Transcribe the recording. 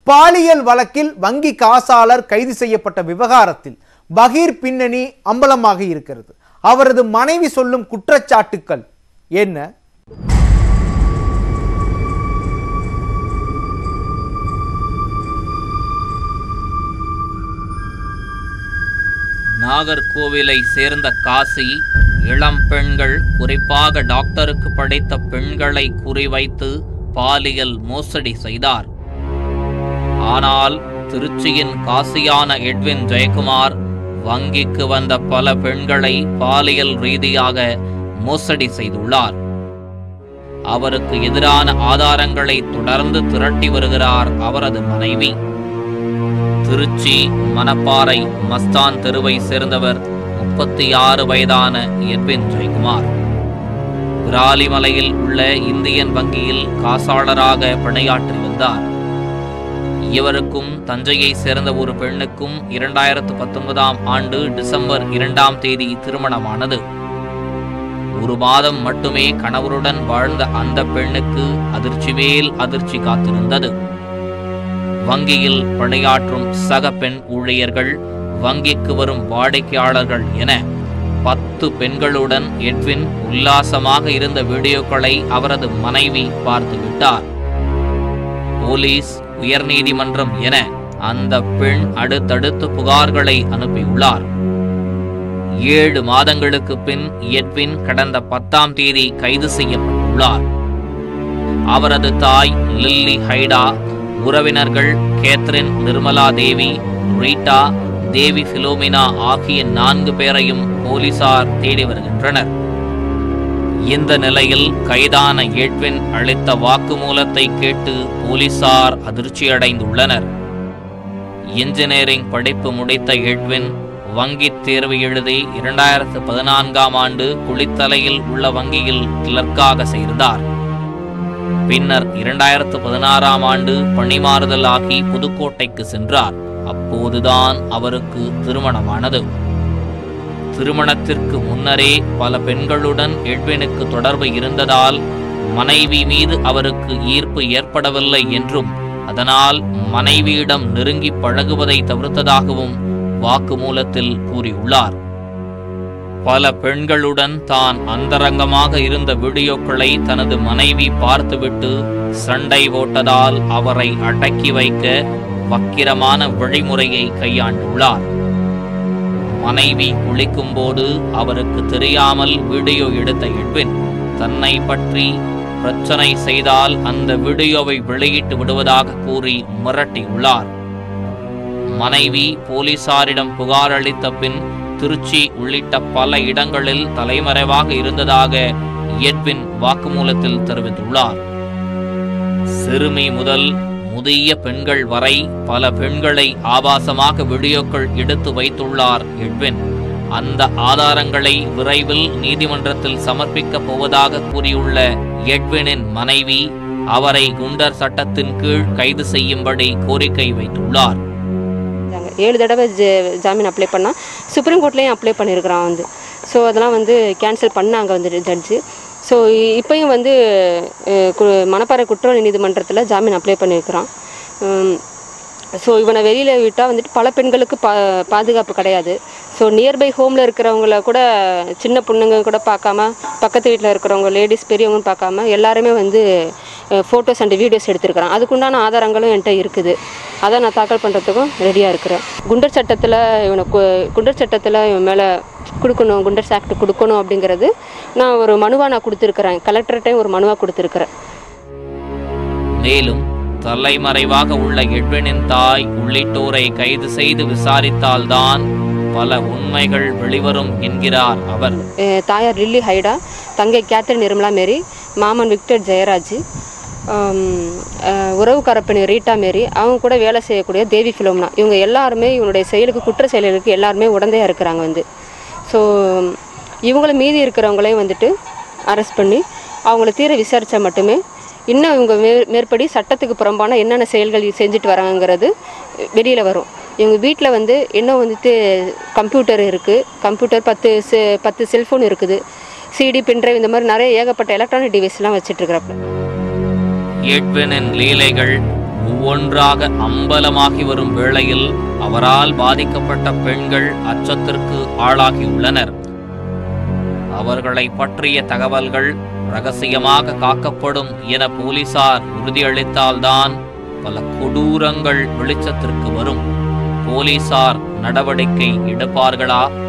பாலியல் வழக்கில் வங்கி காசாளர் கைது செய்யப்பட்ட விவகாரத்தில் பகீர் பின்னணி அம்பலமாக இருக்கிறது. அவரது மனைவி சொல்லும் குற்றச்சாட்டுக்கள் என்ன? நாகர்கோவிலை சேர்ந்த காசி இளம் பெண்கள், குறிப்பாக டாக்டருக்கு படித்த பெண்களை குறிவைத்து பாலியல் மோசடி செய்தார். ஆனால் திருச்சியின் காசியான எட்வின் ஜெயக்குமார் வங்கிக்கு வந்த பல பெண்களை பாலியல் ரீதியாக மோசடி செய்துள்ளார். அவருக்கு எதிரான ஆதாரங்களை தொடர்ந்து திரட்டி வருகிறார் அவரது மனைவி. திருச்சி மணப்பாறை மஸ்தான் தெருவை சேர்ந்தவர் 36 வயதான எட்வின் ஜெயக்குமார். விராலிமலையில் உள்ள இந்தியன் வங்கியில் காசாளராக பணியாற்றி வந்தார். இவருக்கும் தஞ்சையை சேர்ந்த ஒரு பெண்ணுக்கும் 2019ஆம் ஆண்டு டிசம்பர் 2ஆம் தேதி திருமணமானது. ஒரு மாதம் மட்டுமே கணவருடன் வாழ்ந்த அந்த பெண்ணுக்கு அதிர்ச்சி மேல் அதிர்ச்சி காத்திருந்தது. வங்கியில் பணியாற்றும் சக பெண் ஊழியர்கள், வங்கிக்கு வரும் வாடிக்கையாளர்கள் என 10 பெண்களுடன் எட்வின் உல்லாசமாக இருந்த வீடியோக்களை அவரது மனைவி பார்த்துவிட்டார். போலீஸ், உயர்நீதிமன்றம் என அந்த பெண் அடுத்தடுத்து புகார்களை அனுப்பியுள்ளார். 7 மாதங்களுக்கு பின் எட்வின் கடந்த 10ஆம் தேதி கைது செய்யப்பட்டுள்ளார். அவரது தாய் லில்லி ஹைடா, உறவினர்கள் Catherine Nirmala Devi, Rita, Devi Philomena ஆகிய 4 பேரையும் போலீசார் தேடி வருகின்றனர். இந்த நிலையில் கைதான எட்வின் அளித்த வாக்குமூலத்தை கேட்டு போலீசார் அதிர்ச்சியடைந்துள்ளனர். இன்ஜினியரிங் படிப்பு முடித்த எட்வின் வங்கி தேர்வு எழுதி 2014ஆம் ஆண்டு குளித்தலையில் உள்ள வங்கியில் கிளர்க்காக சேர்ந்தார். பின்னர் 2016ஆம் ஆண்டு பணிமாறுதல் ஆகி புதுக்கோட்டைக்கு சென்றார். அப்போதுதான் அவருக்கு திருமணமானது. திருமணத்திற்கு முன்னரே பல பெண்களுடன் எட்வினுக்கு தொடர்பு இருந்ததால் மனைவி மீது அவருக்கு ஈர்ப்பு ஏற்படவில்லை என்றும், அதனால் மனைவியிடம் நெருங்கி பழகுவதை தவிர்த்ததாகவும் வாக்குமூலத்தில் கூறியுள்ளார். பல பெண்களுடன் தான் அந்தரங்கமாக இருந்த வீடியோக்களை தனது மனைவி பார்த்துவிட்டு சண்டை போட்டதால் அவரை அடக்கி வைக்க வக்கிரமான வழிமுறையை கையாண்டுள்ளார். மனைவி குளிக்கும் போது அவருக்கு தெரியாமல் வீடியோ எடுத்த எட்வின் தன்னை பற்றி பிரச்சனை செய்தால் அந்த வீடியோவை வெளியிட்டு விடுவதாக கூறி மிரட்டியுள்ளார். மனைவி போலீசாரிடம் புகார் அளித்த பின் திருச்சி உள்ளிட்ட பல இடங்களில் தலைமறைவாக இருந்ததாக எட்வின் வாக்குமூலத்தில் தெரிவித்துள்ளார். சிறுமி முதல் முதிய பெண்கள் வரை பல பெண்களை ஆபாசமாக வீடியோக்கள் எடுத்து வைத்துள்ளார் எட்வின். அந்த ஆதாரங்களை விரைவில் நீதிமன்றத்தில் சமர்ப்பிக்கப் போவதாக கூறியுள்ள எட்வினின் மனைவி அவரை குண்டர் சட்டத்தின் கீழ் கைது செய்யும்படி கோரிக்கை வைத்துள்ளார். 7 தடவை ஜாமீன் அப்ளை பண்ணால் சுப்ரீம் கோர்ட்லேயும் அப்ளை பண்ணியிருக்கிறான் ஸோ அதெல்லாம் கேன்சல் பண்ணாங்க ஜட்ஜு. ஸோ இப்போயும் மணப்பாறை குற்றவியல் நீதிமன்றத்தில் ஜாமீன் அப்ளை பண்ணியிருக்கிறான். ஸோ இவனை வெளியில் விட்டால் பல பெண்களுக்கு பாதுகாப்பு கிடையாது. ஸோ நியர்பை ஹோமில் இருக்கிறவங்கள கூட, சின்ன பொண்ணுங்க கூட பார்க்காம, பக்கத்து வீட்டில் இருக்கிறவங்க லேடிஸ் பெரியவங்கன்னு பார்க்காம எல்லாருமே ஃபோட்டோஸ் அண்ட் வீடியோஸ் எடுத்துருக்கிறான். அதுக்குண்டான ஆதாரங்களும் என்கிட்ட இருக்குது. அதை நான் தாக்கல் பண்ணுறதுக்கும் ரெடியாக இருக்கிறேன். குண்டர் சட்டத்தில் இவன் மேலே கொடுக்கணும், குண்டர்ஸ் ஆக்ட் கொடுக்கணும் அப்படிங்கிறது நான் ஒரு மனுவாக நான் கொடுத்துருக்கிறேன். கலெக்டர்கிட்டையும் ஒரு மனுவாக கொடுத்துருக்கிறேன். மேலும் தலைமறைவாக உள்ள எட்வினின் தாய் உள்ளிட்டோரை கைது செய்து விசாரித்தால்தான் பல உண்மைகள் வெளிவரும் என்கிறார் அவர். தாயார் லில்லி ஹைடா, தங்கை கேத்ரின் நிர்மலா மேரி, மாமன் விக்டர் ஜெயராஜ், உறவுக்கார பெண் ரீட்டா மேரி, அவங்க கூட வேலை செய்யக்கூடிய தேவி பிலோமினா, இவங்க எல்லாருமே இவனுடைய செயலுக்கு, குற்ற செயலுக்கு எல்லாருமே உடந்தையாக இருக்கிறாங்க. ஸோ இவங்கள மீதி இருக்கிறவங்களையும் அரெஸ்ட் பண்ணி அவங்கள தீர விசாரித்தா மட்டுமே இன்னும் இவங்க மேற்படி சட்டத்துக்கு புறம்பான என்னென்ன செயல்கள் செஞ்சுட்டு வராங்கிறது வெளியில் வரும். இவங்க வீட்டில் இன்னும் கம்ப்யூட்டர் இருக்குது, கம்ப்யூட்டர் 10 செல்ஃபோன் இருக்குது, சிடி, பின்ட்ரைவ், இந்த மாதிரி நிறைய ஏகப்பட்ட எலக்ட்ரானிக் டிவைஸ்லாம் வச்சுட்ருக்கிறப்ப எட்வினின் லீலைகள் ஒவ்வொன்றாக அம்பலமாகி வரும் வேளையில் அவரால் பாதிக்கப்பட்ட பெண்கள் அச்சத்திற்கு ஆளாகியுள்ளனர். அவர்களை பற்றிய தகவல்கள் ரகசியமாக காக்கப்படும் என போலீசார் உறுதியளித்தால்தான் பல கொடூரங்கள் வெளிச்சத்திற்கு வரும். போலீசார் நடவடிக்கை எடுப்பார்களா?